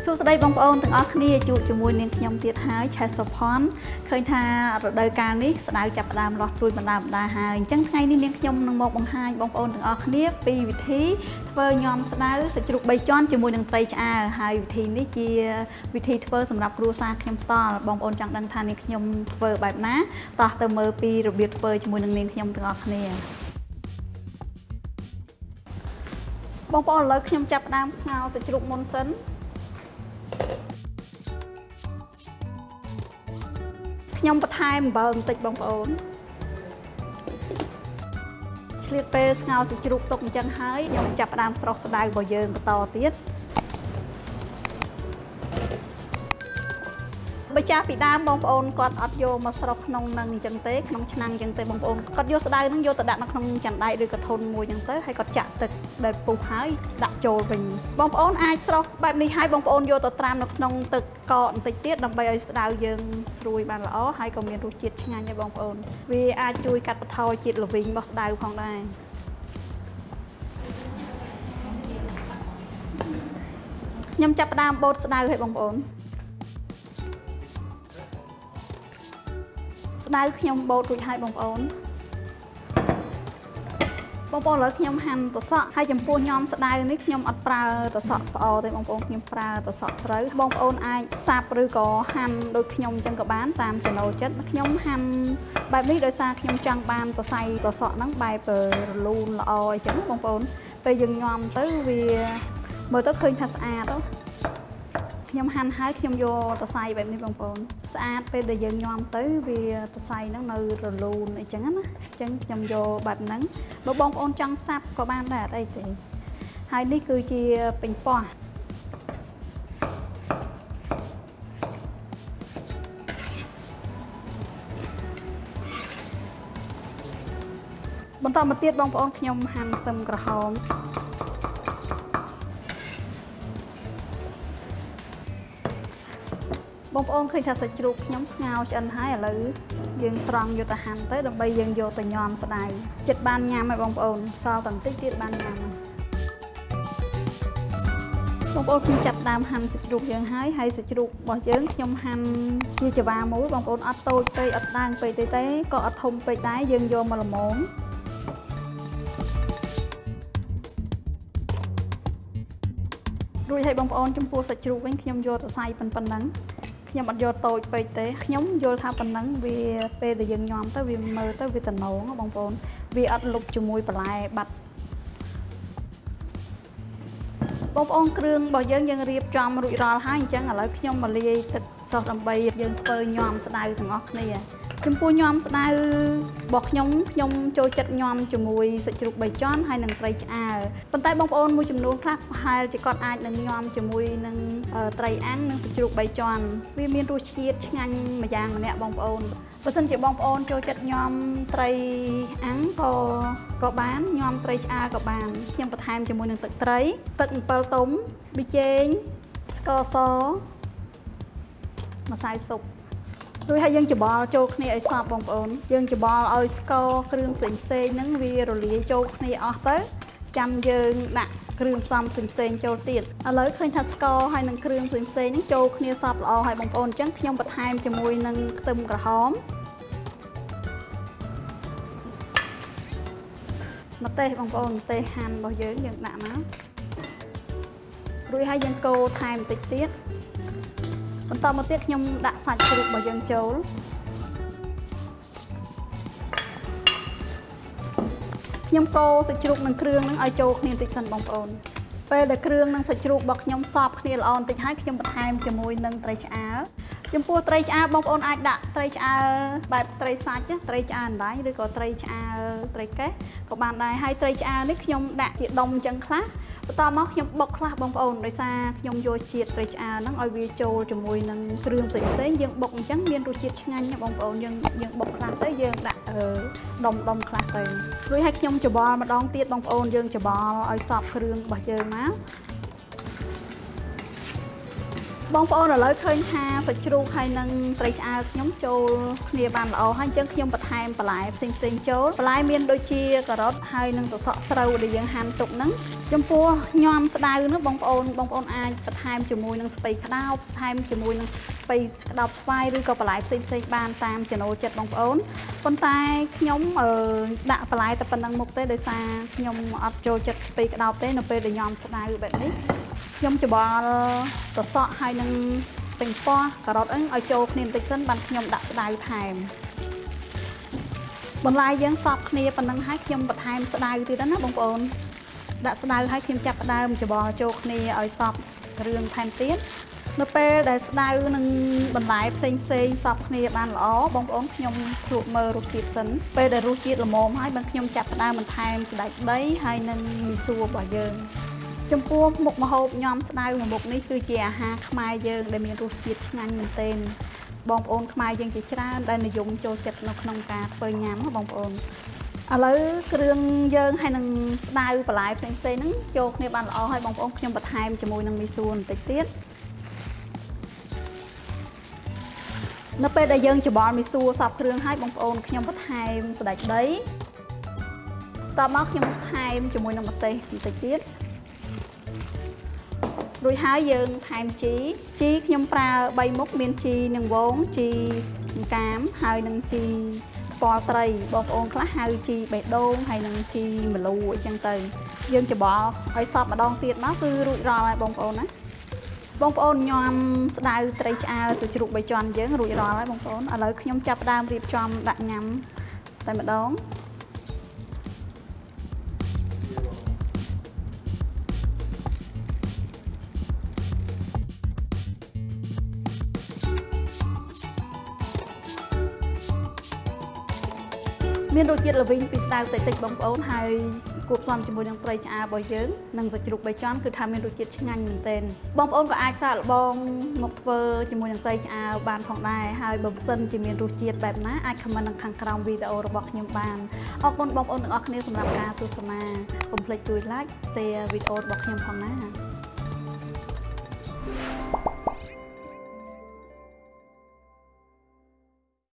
សួស្តីបងប្អូនទាំងអស់គ្នាជួបជាមួយនាងខ្ញុំទៀតហើយឆែសុផាន់ឃើញថារដូវកាលនេះស្ដៅចាប់ផ្ដើមលាស់ព្រួយបណ្ដាហើយអញ្ចឹងថ្ងៃនេះនាងខ្ញុំនឹងមកបង្ហាញបងប្អូនទាំងអស់គ្នាពីវិធីធ្វើញ៉ាំស្ដៅសាច់ជ្រូក3ជាន់ជាមួយនឹងត្រីឆ្អើរហើយវិធីនេះជាវិធីធ្វើសម្រាប់គ្រួសារខ្ញុំផ្ទាល់បងប្អូនចង់ដឹងថានាងខ្ញុំធ្វើបែបណាតោះទៅមើលពីរបៀបធ្វើជាមួយនឹងនាងខ្ញុំទាំងអស់គ្នាបងប្អូនឥឡូវខ្ញុំចាប់ផ្ដើមស្ងោរសាច់ជ្រូកមុនសិនខ្ញុំបន្ថែមអំបិលបន្តិចបងប្អូនឆ្លៀតពេលស្ងោរសាច់ជ្រូកទុកអញ្ចឹងហើយខ្ញុំចាប់ផ្ដើមស្រុះស្ដៅរបស់យើងបន្តទៀតបើចាស់ពីដើមបងប្អូនគាត់អត់យកមកស្រុះក្នុងនឹងអញ្ចឹងទេក្នុងឆ្នាំងអញ្ចឹងទេបងប្អូនគាត់យកស្ដៅហ្នឹងយកទៅដាក់នៅក្នុងចាន់ដែកឬក៏ធុនមួយអញ្ចឹងទៅហើយគាត់ចាក់ទឹកដែលពុះហើយដាក់ចូលវិញបងប្អូនអាចស្រុះបែបនេះហើយបងប្អូនយកទៅត្រាំនៅក្នុងទឹកកកបន្តិចទៀតដើម្បីឲ្យស្ដៅយើងស្រួយបានល្អហើយក៏មានរសជាតិឆ្ងាញ់ដែរបងប្អូនវាអាចជួយកាត់បន្ថយជាតិល្វីងរបស់ស្ដៅផងដែរខ្ញុំចាប់ផ្ដើមបូតស្ដៅឲ្យបងប្អូនស្ដៅខ្ញុំបូតរួចហើយបងប្អូនឥឡូវខ្ញុំហាន់ត្រសក់ហើយចំពោះញ៉ាំស្ដៅនេះខ្ញុំអត់ប្រើត្រសក់ផ្អកទេបងប្អូនខ្ញុំប្រើត្រសក់ស្រូវបងប្អូនអាចសាប់ឬក៏ហាន់ដូចខ្ញុំអញ្ចឹងក៏បានតាមចំណូលចិត្តខ្ញុំហាន់បែបនេះដោយសារខ្ញុំចង់បានសរសៃត្រសក់ហ្នឹងបែបរលូនល្អអញ្ចឹងបងប្អូនពេលយើងញ៉ាំទៅវាមើលទៅឃើញថាស្អាតខ្ញុំហាន់ហើយខ្ញុំយកសរសៃបែបនេះបងប្អូនស្អាតពេលដែលយើងញ៉ាំទៅវាសរសៃហ្នឹងនៅរលូនអីចឹងណាអញ្ចឹងខ្ញុំយកបែបហ្នឹងបើបងប្អូនចង់សាប់ក៏បានដែរអត់អីទេហើយនេះគឺជាពេញប៉ោះបន្តមកទៀតបងប្អូនខ្ញុំហាន់ខ្ទឹមក្រហមបងប្អូនឃើញថាសាច់ជ្រូកខ្ញុំស្ងោរឆ្អិនហើយឥឡូវយើងស្រង់យកទៅហាន់ទៅដើម្បីយើងយកទៅញ៉ាំស្ដៅចិត្តបានញ៉ាំហើយបងប្អូនសល់តែបន្តិចទៀតបានញ៉ាំបងប្អូនខ្ញុំចាប់ដើមហាន់សាច់ជ្រូកយើងហើយសាច់ជ្រូករបស់យើងខ្ញុំហាន់ជាច្រវាមួយបងប្អូនអត់តូចពេកអត់ស្ដាងពេកទេក៏អត់ធំពេកដែរយើងយកមកល្មមរួចឲ្យបងប្អូនចំពោះសាច់ជ្រូកវិញខ្ញុំយកសរសៃប៉ុណ្ណឹងខ្ញុំអត់យកតូចពេកទេខ្ញុំយល់ថាប៉ុណ្ណឹងវាពេលដែលយើងញ៉ាំទៅវាមើលទៅវាតំណងបងប្អូនវាអត់លុបជាមួយបន្លែបាត់បងប្អូនគ្រឿងរបស់យើងរៀបចំរួចរាល់ហើយអញ្ចឹងឥឡូវខ្ញុំមកលាយទឹកសុសដើម្បីយើងធ្វើញ៉ាំស្ដៅទាំងអស់គ្នាចំពោះញ៉ាំស្ដៅរបស់ខ្ញុំចូលចិត្តញ៉ាំជាមួយសាច់ជ្រូក3ជាន់ហើយនឹងត្រីឆ្អើរប៉ុន្តែបងប្អូនមួយចំនួនខ្លះប្រហែលជាគាត់អាចនឹងញ៉ាំជាមួយនឹងត្រីអាំងនិងសាច់ជ្រូក3ជាន់វាមានរសជាតិឆ្ងាញ់ម្យ៉ាងម្នាក់បងប្អូនបើសិនជាបងប្អូនចូលចិត្តញ៉ាំត្រីអាំងក៏បានញ៉ាំត្រីឆ្អើរក៏បានខ្ញុំបន្ថែមជាមួយនឹងទឹកត្រីទឹកអំពិលទុំប៊ីចេងស្ករសម្សៅស៊ុបរួចហើយយើងច្បល់ចូលគ្នាឲ្យសព្វបងប្អូនយើងច្បល់ឲ្យស្ករគ្រឿងផ្សេងហ្នឹងវារលាយចូលគ្នាអស់ទៅចាំយើងដាក់គ្រឿងផ្សំផ្សេងចូលទៀតឥឡូវឃើញថាស្ករហើយនឹងគ្រឿងផ្សេងហ្នឹងចូលគ្នាសព្វល្អហើយបងប្អូនអញ្ចឹងខ្ញុំបន្ថែមជាមួយនឹងខ្ទឹមក្រហមម្ទេសបងប្អូនម្ទេសហាន់របស់យើងដាក់មករួចហើយយើងកូរថែមបន្តិចទៀតបន្តមកទៀតខ្ញុំដាក់សាច់ជ្រូករបស់យើងចូលខ្ញុំកូរសាច់ជ្រូកនិងគ្រឿងនឹងឲ្យចូលគ្នាបន្តិចសិនបងប្អូនពេលដែលគ្រឿងនិងសាច់ជ្រូករបស់ខ្ញុំសព្វគ្នាល្អបន្តិចហើយខ្ញុំបន្ថែមជាមួយនឹងត្រីឆ្អើរចំពោះត្រីឆ្អើរបងប្អូនអាចដាក់ត្រីឆ្អើរបែបត្រីសាច់ត្រីឆ្អើរអណ្ដាញឬក៏ត្រីឆ្អើរត្រីកេះក៏បានដែរហើយត្រីឆ្អើរនេះខ្ញុំដាក់ជាដុំអញ្ចឹងខ្លះបន្តមកខ្ញុំបុកខ្លះបងប្អូនដោយសារខ្ញុំយកជាតិត្រីឆ្អើរហ្នឹងឲ្យវាចូលជាមួយនឹងគ្រឿងផ្សេងយើងបុកអញ្ចឹងមានរសជាតិឆ្ងាញ់ណាបងប្អូនយើងបុកខ្លះទៅយើងដាក់ដុំខ្លះទៅរួចឲ្យខ្ញុំច្បល់ម្ដងទៀតបងប្អូនយើងច្បល់ឲ្យសព្វគ្រឿងរបស់យើងមកបងប្អូនឥឡូវឃើញថាសាច់ជ្រូកហើយនឹងត្រីឆ្អើរខ្ញុំចូលគ្នាបានល្អហើយអញ្ចឹងខ្ញុំបន្ថែមបន្លែផ្សេងចូលបន្លែមានដូចជាការ៉ុតហើយនឹងត្រសក់ស្រូវដែលយើងហាន់ទុកហ្នឹងចំពោះញ៉ាំស្ដៅនោះបងប្អូនអាចបន្ថែមជាមួយនឹងស្ពៃក្តោបបន្ថែមជាមួយនឹងស្ពៃក្តោបស្វាយឬក៏បន្លែផ្សេងបានតាមចំណូលចិត្តបងប្អូនប៉ុន្តែខ្ញុំដាក់បន្លែតែប៉ុណ្្នឹងមុខទេដោយសារខ្ញុំអត់ចូលចិត្តស្ពៃក្តោបទេនៅពេលដែលញ៉ាំស្ដៅបែបនេះខ្ញុំច្បល់ត្រសក់ហើយនឹងពេញប៉ោះការ៉ុតឲ្យចូលគ្នាបន្តិចសិនបានខ្ញុំដាក់ស្ដៅថែមបន្លែយើងសពគ្នាប៉ុណ្ណឹងហើយខ្ញុំបន្ថែមស្ដៅទៀតណាបងប្អូនដាក់ស្ដៅឲ្យខ្ញុំចាប់ផ្ដើមច្បល់ចូលគ្នាឲ្យសពគ្រឿងថែមទៀតនៅពេលដែលស្ដៅនឹងបន្លែផ្សេងសពគ្នាបានល្អបងប្អូនខ្ញុំភ្លក់មើលរសជាតិសិនពេលដែលរសជាតិល្មមហើយបានខ្ញុំចាប់ផ្ដើមបន្ថែមស្ដេចដីហើយនឹងមីសួររបស់យើងចំពោះមុខម្ហូបញ៉ាំស្ដៅមួយមុខនេះគឺជាអាហារខ្មែរយើងដែលមានរសជាតិឆ្ងាញ់មែនទែនបងប្អូនខ្មែរយើងជាច្រើនដែលនិយមចូលចិត្តនៅក្នុងការធ្វើញ៉ាំបងប្អូនឥឡូវគ្រឿងយើងហើយនឹងស្ដៅបន្លែផ្សេងហ្នឹងចូលគ្នាបានល្អហើយបងប្អូនខ្ញុំបន្ថែមជាមួយនឹងមីសួរបន្តិចទៀតនៅពេលដែលយើងច្បល់មីសួរសពគ្រឿងហើយបងប្អូនខ្ញុំបន្ថែមសណ្តែកដីតមកខ្ញុំបន្ថែមជាមួយនឹងម្ទេសបន្តិចទៀតរួចហើយយើងថែមជីខ្ញុំប្រើ3មុខមានជីនឹងវងជីកាមហើយនឹងជីស្ពណ៌ត្រីបងប្អូនខ្លះហៅជីបេះដូងហើយនឹងជីម្លូអញ្ចឹងទៅយើងច្បល់ឲ្យសព្វម្ដងទៀតមកគឺរួចរាល់ហើយបងប្អូនណាបងប្អូនញ៉ាំស្ដៅត្រីឆ្អើរសាច់ជ្រូក3ជាន់យើងរួចរាល់ហើយបងប្អូនឥឡូវខ្ញុំចាប់ផ្ដើមរៀបចំដាក់ញ៉ាំតែម្ដងមានរសជាតិល្វីងពីស្ដៅតិចបងប្អូនហើយគួបផ្សំជាមួយនឹងត្រីឆ្អើររបស់យើងនិងសាច់ជ្រូក3ជាន់គឺថាមានរសជាតិឆ្ងាញ់មែនទែនបងប្អូនក៏អាចសាកល្បងមកធ្វើជាមួយនឹងត្រីឆ្អើរបានផងដែរហើយបើមិនសិនជាមានរសជាតិបែបណាអាចខមមិននៅខាងក្រោមវីដេអូរបស់ខ្ញុំបានអរគុណបងប្អូនទាំងអស់គ្នាសម្រាប់ការទស្សនាកុំភ្លេចជួយ like share វីដេអូរបស់ខ្ញុំផងណា